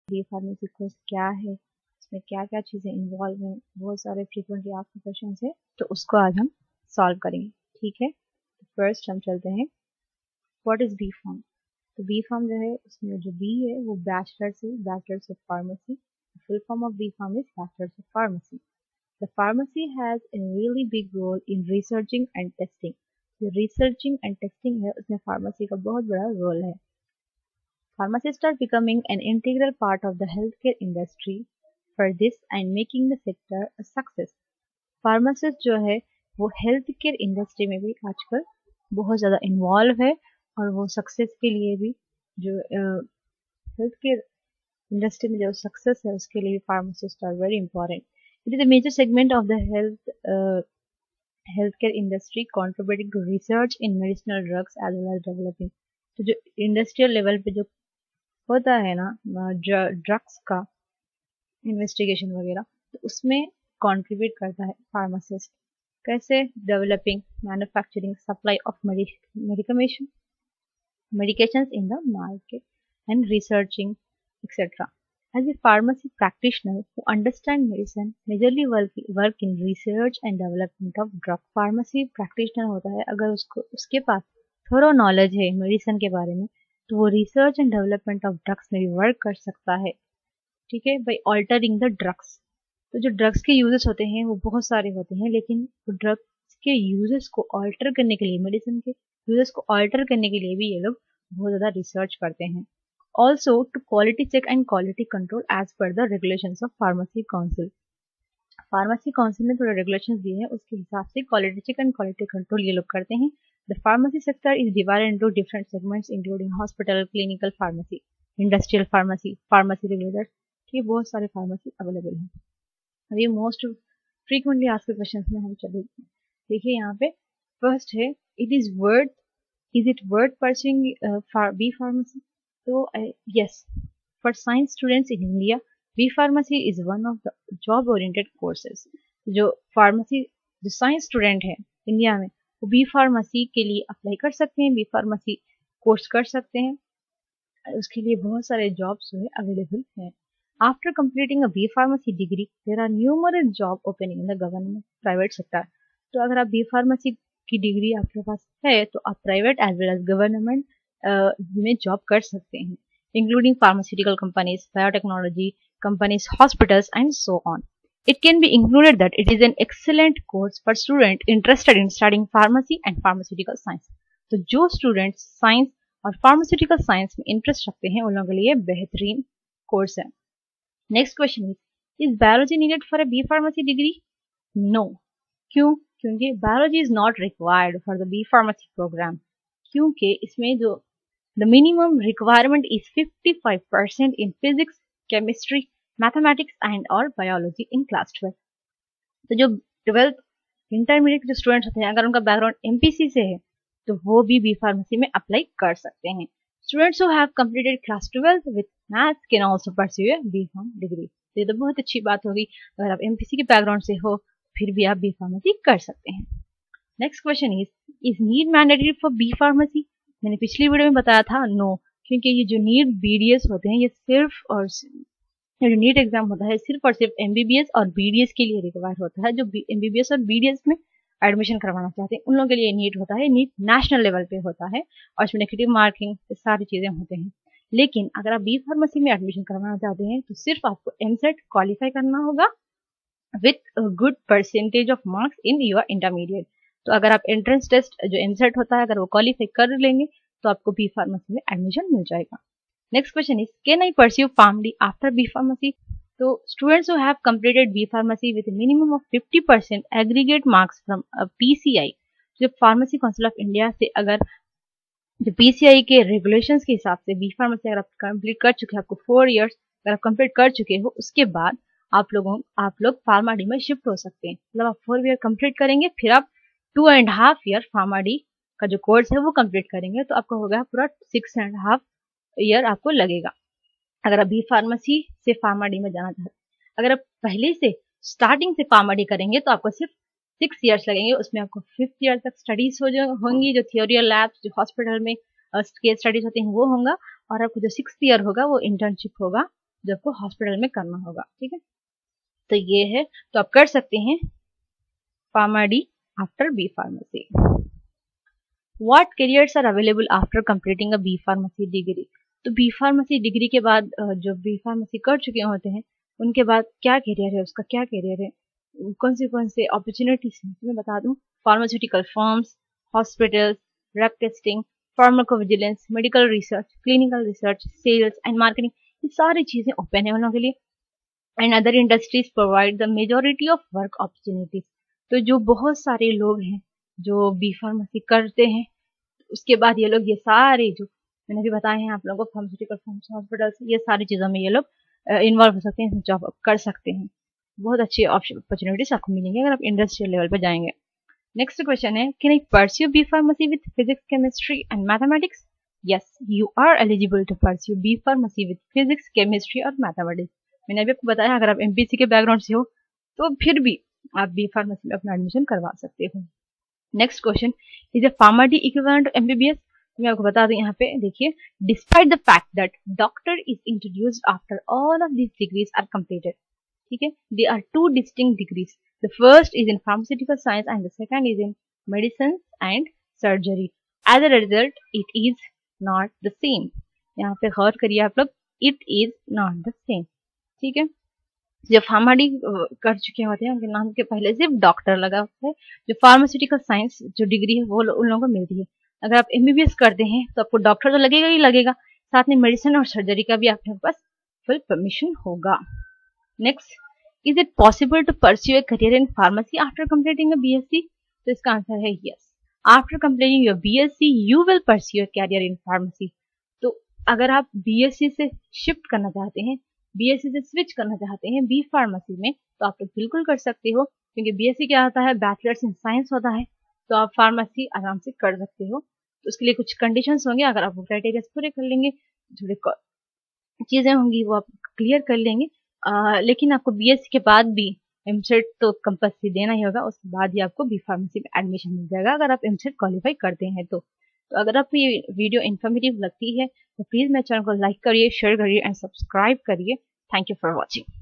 B pharmacy course क्या है, इसमें क्या क्या चीज़ें इन्वॉल्व हैं, बहुत सारे फ्रीक्वेंटली आस्क्ड क्वेश्चन है, तो उसको आज हम सॉल्व करेंगे। ठीक है, तो फर्स्ट हम चलते हैं व्हाट इज बी फार्म। तो बी फार्म जो है, उसमें जो बी है वो bachelors of pharmacy. Full form of B pharm is bachelors of pharmacy. The pharmacy has a really big role in researching and testing. जो researching and testing है उसमें फार्मेसी का बहुत बड़ा रोल है। Pharmacists are becoming an integral part of the healthcare industry for this and making the sector a success. Pharmacist जो है वो हेल्थ केयर इंडस्ट्री में भी आजकल बहुत ज़्यादा इन्वॉल्व है और वो सक्सेस के लिए भी जो हेल्थ केयर इंडस्ट्री में जो सक्सेस है उसके लिए pharmacists are very important. It is a major segment of the healthcare industry contributing to research in medicinal drugs as well as developing. तो जो इंडस्ट्रियल लेवल पे जो होता है ना ड्रग्स का इन्वेस्टिगेशन वगैरह, तो उसमें कंट्रीब्यूट करता है फार्मासिस्ट. कैसे? Developing, manufacturing, supply of medications in the market and researching etc. As a pharmacy practitioner who understand medicine, majorly work in research and development of drug. Pharmacy practitioner होता है अगर उसके पास थोड़ा नॉलेज है medicine के बारे में, तो वो research and development of drugs में भी वर्क कर सकता है. ठीक है, बाय ऑल्टरिंग द ड्रग्स. तो जो ड्रग्स के यूजेस होते हैं वो बहुत सारे होते हैं, लेकिन तो ड्रग्स के यूजेस को ऑल्टर करने के लिए, मेडिसिन के यूजेस को ऑल्टर करने के लिए भी ये लोग बहुत ज़्यादा रिसर्च करते हैं. Also to quality check and quality control as per the regulations of Pharmacy Council. Pharmacy Council ने थोड़े रेगुलेशंस दिए हैं, उसके हिसाब से quality check and quality control ये लोग करते हैं. The pharmacy sector is divided into different segments including hospital, clinical pharmacy, industrial pharmacy, pharmacy regulators. ठीक है, बहुत सारे फार्मेसी अवेलेबल हैं. अब ये मोस्ट फ्रीक्वेंटली आस्क्ड क्वेश्चंस में हम चले. देखिए यहाँ पे फर्स्ट है, is it worth pursuing B pharmacy. So yes, for science students in India, B Pharmacy is one of the job-oriented courses. जो फार्मेसी जो साइंस स्टूडेंट है इंडिया में, वो बी फार्मेसी के लिए अप्लाई कर सकते हैं, बी फार्मेसी कोर्स कर सकते हैं. उसके लिए बहुत सारे जॉब्स जो है अवेलेबल हैं. After completing a B pharmacy degree there are numerous job opening in the government private sector. तो अगर आप बी फार्मेसी की डिग्री आपके पास है तो आप private as well as government में जॉब कर सकते हैं, including pharmaceutical companies, biotechnology companies, hospitals and so on. It can be included that it is an excellent course for students interested in studying pharmacy and pharmaceutical science. तो जो students science और pharmaceutical science में interest रखते हैं उन लोगों के लिए बेहतरीन कोर्स है. Next question is biology needed for a B pharmacy degree? No. क्यों? क्योंकि biology is not required for the B pharmacy program. क्योंकि इसमें जो the minimum requirement is 55% in physics, chemistry, mathematics and और बायोलॉजी इन क्लास 12. तो जो 12th intermediate जो students होते हैं, अगर उनका बैकग्राउंड एमपीसी से है तो वो भी बी फार्मेसी में अप्लाई कर सकते हैं. Students who have completed class 12 with maths can also pursue a B pharm degree. ये तो बहुत अच्छी बात होगी, अगर आप एमपीसी के बैकग्राउंड से हो फिर भी आप बी फार्मेसी कर सकते हैं. Next question is NEET mandatory for B pharmacy? मैंने पिछली वीडियो में बताया था नो, क्योंकि ये जो नीट बीडीएस होते हैं ये सिर्फ और जो नीट एग्जाम होता है सिर्फ और सिर्फ एमबीबीएस और बीडीएस के लिए रिक्वायर होता है. जो एमबीबीएस और बीडीएस में एडमिशन करवाना चाहते हैं उन लोगों के लिए नीट होता है. नीट नेशनल लेवल पे होता है और इसमें नेगेटिव मार्किंग सारी चीजें होते हैं. लेकिन अगर आप बी फार्मेसी में एडमिशन करवाना चाहते हैं तो सिर्फ आपको एमसेट क्वालिफाई करना होगा with good percentage of marks in your intermediate. तो अगर आप एंट्रेंस टेस्ट जो एमसेट होता है अगर वो क्वालिफाई कर लेंगे तो आपको बी फार्मेसी में एडमिशन मिल जाएगा. Next question is can I pursue PharmD after B pharmacy? तो students who have completed B pharmacy with minimum of 50% aggregate marks from PCI. जो फार्मेसी काउंसिल ऑफ इंडिया से अगर जो पीसीआई के regulations के हिसाब से बी फार्मेसी अगर आप कंप्लीट कर चुके हैं, आपको 4 इयर्स अगर आप कंप्लीट कर चुके हो, उसके बाद आप लोग फार्माडी में शिफ्ट हो सकते हैं. मतलब आप 4 ईयर कंप्लीट करेंगे, फिर आप 2.5 ईयर फार्माडी का जो कोर्स है वो कंप्लीट करेंगे, तो आपका हो गया पूरा 6.5 ईयर आपको लगेगा अगर आप बी फार्मेसी से फार्माडी में जाना चाहते हैं. अगर आप पहले से स्टार्टिंग से फार्माडी करेंगे तो आपको सिर्फ 6 इयर्स लगेंगे. उसमें आपको 5th ईयर तक स्टडीज होंगी, जो थियोरियल लैब्स, जो हॉस्पिटल में केस स्टडीज होते हैं वो होगा, और आपको जो 6th ईयर होगा वो इंटर्नशिप होगा जो आपको हॉस्पिटल में करना होगा। ठीक है, तो ये है, तो आप कर सकते हैं pharm D after B pharmacy. What careers are available after completing a B pharmacy degree. तो बी फार्मेसी डिग्री के बाद जो बी फार्मेसी कर चुके होते हैं उनके बाद क्या करियर है, उसका क्या करियर है, कौन से अपॉर्चुनिटीज हैं, मैं बता दूं। Pharmaceutical firms, hospitals, drug testing, pharmacovigilance, medical research, clinical research, sales and marketing, ये सारी चीजें ओपन है उन लोगों के लिए। And other industries provide the majority of work opportunities. तो जो बहुत सारे लोग हैं जो बी फार्मेसी करते हैं, उसके बाद ये लोग ये सारे जो मैंने भी बताए हैं आप लोगों को, फार्मास्यूटिकल फर्म्स, हॉस्पिटल्स, ये सारी चीजों में ये लोग इन्वॉल्व हो सकते हैं, जॉब कर सकते हैं। बहुत अच्छी अपॉर्चुनिटीज आपको मिलेंगे अगर आप इंडस्ट्रियल लेवल पर जाएंगे। नेक्स्ट क्वेश्चन है, can I pursue B pharmacy with physics, chemistry and mathematics. Yes, you are eligible to pursue B pharmacy with physics, chemistry और मैथमेटिक्स। मैंने अभी आपको बताया अगर आप एमपीसी के बैकग्राउंड से हो तो फिर भी आप बी फार्मेसी में अपना एडमिशन करवा सकते हो। Next question, is a pharm D equivalent to MBBS. मैं आपको बता दूं यहाँ पे देखिए, despite the fact that doctor is introduced after all of these degrees are completed. ठीक है, they are two distinct degrees, the first is in pharmaceutical science and the second is in medicine and surgery. As a result it is not the same. यहाँ पे गौर करिए आप लोग, it is not the same. ठीक है, जो pharma D कर चुके होते हैं उनके नाम के पहले सिर्फ डॉक्टर लगा होता है। जो फार्मास्यूटिकल साइंस जो डिग्री है वो उन लोगों को मिलती है। अगर आप एमबीबीएस करते हैं तो आपको डॉक्टर तो लगेगा ही लगेगा, साथ में मेडिसिन और सर्जरी का भी आपके पास फुल परमिशन होगा। Next, is it possible to pursue a career in pharmacy after completing a BSc. तो इसका आंसर है yes, after completing your BSc you will pursue a career in pharmacy. तो अगर आप बीएससी से शिफ्ट करना चाहते हैं, बीएससी से स्विच करना चाहते हैं बी फार्मेसी में, तो आप लोग बिल्कुल कर सकते हो, क्योंकि बीएससी क्या होता है, बैचलर्स इन साइंस होता है, तो आप फार्मेसी आराम से कर सकते हो। तो उसके लिए कुछ कंडीशंस होंगे, अगर आप वो क्राइटेरिया पूरे कर लेंगे, थोड़ी चीजें होंगी वो आप क्लियर कर लेंगे। लेकिन आपको बीएससी के बाद भी एमसेट तो कंपल्सरी देना ही होगा, उसके बाद ही आपको बी फार्मेसी में एडमिशन मिल जाएगा अगर आप एमसेट क्वालिफाई करते हैं तो अगर आपको ये वीडियो इन्फॉर्मेटिव लगती है तो प्लीज मेरे चैनल को लाइक करिए, शेयर करिए एंड सब्सक्राइब करिए। Thank you for watching.